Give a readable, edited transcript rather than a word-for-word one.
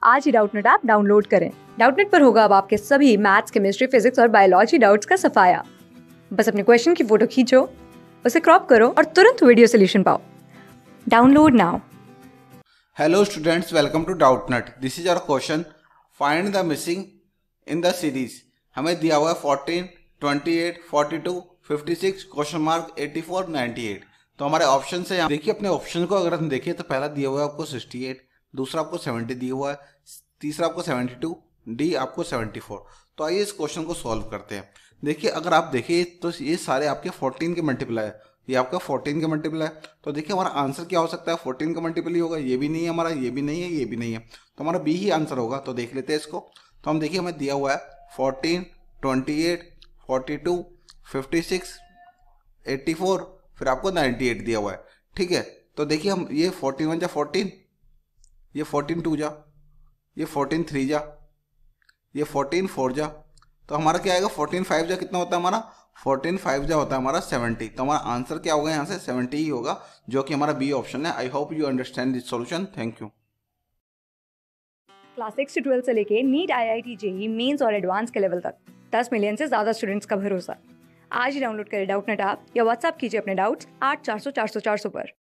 आज ही Doubtnut app download करें। डाउटनेट पर होगा अब आपके सभी मैथ्स, केमिस्ट्री, फिजिक्स और बायोलॉजी डाउट्स का सफाया। बस अपने क्वेश्चन की फोटो खींचो, उसे क्रॉप करो और तुरंत वीडियो सोल्यूशन पाओ। Download now. Hello students, welcome to DoubtNut. This is our question. Find the missing in the series. हमें दिया हुआ है 14, 28, 42, 56, क्वेश्चन मार्क 84, 98। तो हमारे ऑप्शन से देखिए, अपने ऑप्शन को अगर हम देखें तो पहला दिया हुआ है आपको 68, दूसरा आपको 70 दिया हुआ है, तीसरा आपको 72, डी आपको 74। तो आइए इस क्वेश्चन को सॉल्व करते हैं। देखिए, अगर आप देखिए तो ये सारे आपके 14 के मल्टीप्लाई है, ये आपका 14 का मल्टीपल है। तो देखिए हमारा आंसर क्या हो सकता है, 14 का मल्टीपल ही होगा। ये भी नहीं है हमारा, ये भी नहीं है, ये भी नहीं है, तो हमारा बी ही आंसर होगा। तो देख लेते हैं इसको। तो हम देखिए, हमें दिया हुआ है 14, 28, 42, 56, 84, फिर आपको 98 दिया हुआ है। ठीक है, तो देखिए हम ये 14 1 जा 14, ये 14 2 जा, ये 14 3 जा, ये 14 4 जा, तो हमारा क्या आएगा 14 5 जा कितना होता है हमारा, 14 5 जा होता है हमारा 70। तो हमारा आंसर क्या होगा यहाँ से 70 ही होगा, जो कि हमारा बी ऑप्शन है। I hope you understand this solution. Thank you. Class 6 से 12 से लेके नीट, IIT, JEE मेंस और एडवांस के लेवल तक 10 मिलियन से ज्यादा स्टूडेंट्स का भरोसा। आज ही डाउनलोड करें डाउटनेट ऐप या व्हाट्सएप कीजिए अपने डाउट्स 8400 400 400 पर।